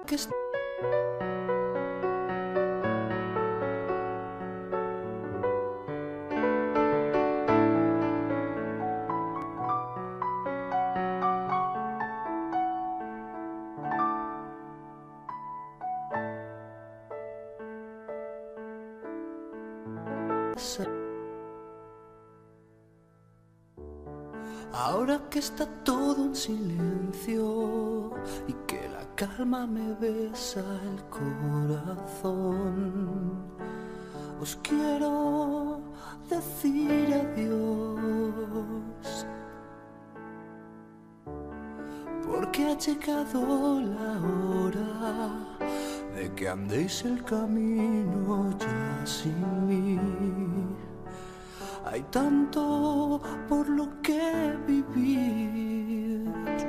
que ahora que está todo en silencio y que la calma me besa el corazón, os quiero decir adiós, porque ha llegado la hora de que andéis el camino ya sin mí. Hay tanto por lo que vivir.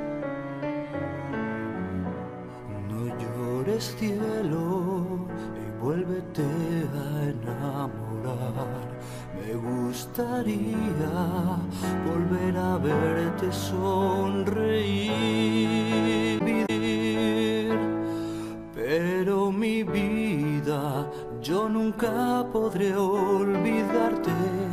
No llores, cielo, y vuélvete a enamorar. Me gustaría volver a verte sonreír, pero mi vida, yo nunca podré olvidarte.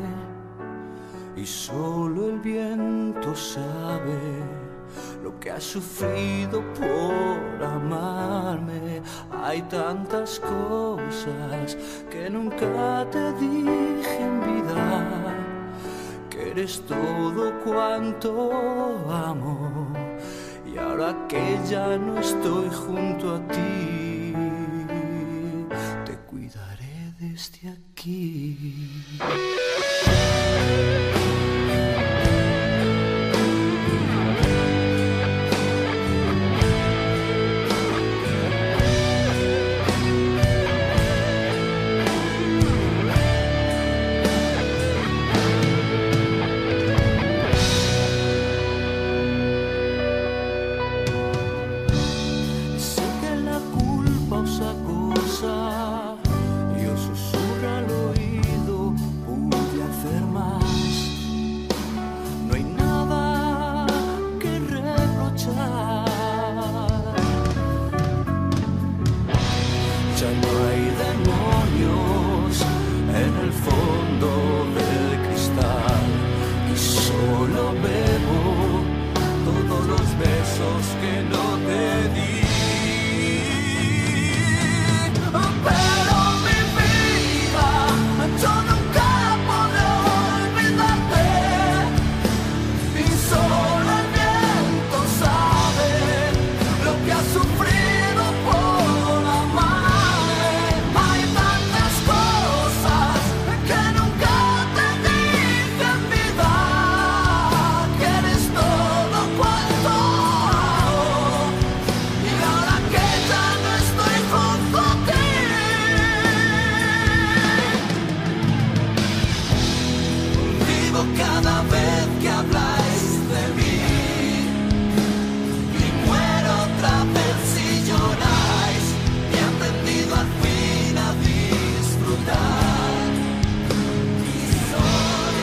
Y solo el viento sabe lo que has sufrido por amarme. Hay tantas cosas que nunca te dije en vida, que eres todo cuanto amo. Y ahora que ya no estoy junto a ti, te cuidaré desde aquí. Ya no hay demonios en el fondo del cristal y solo bebo todos los besos que no te di. Pero mi vida, yo nunca podré olvidarte, y solo el viento sabe lo que has sufrido por amar. Cada vez que habláis de mí y muero otra vez si lloráis. He aprendido al fin a disfrutar y soy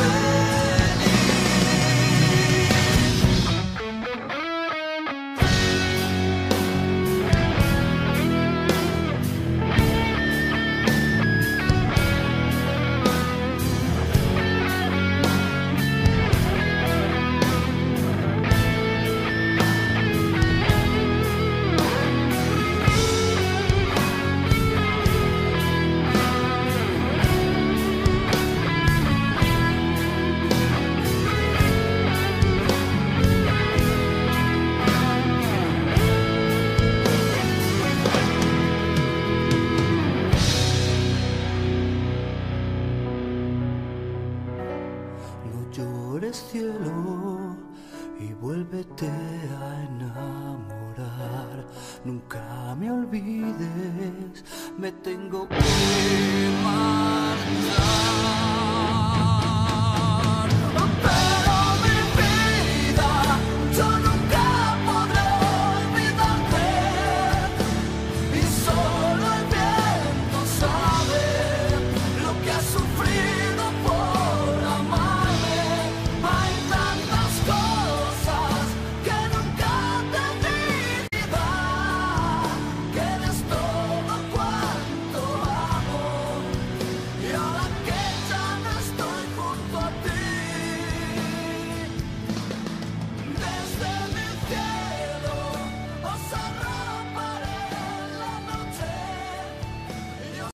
cielo y vuélvete a enamorar. Nunca me olvides, me tengo que marchar.